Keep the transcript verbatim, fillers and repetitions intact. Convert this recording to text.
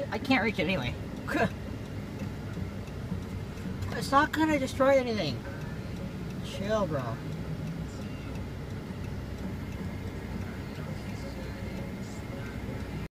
I can't reach it anyway. It's not gonna destroy anything. Chill, bro.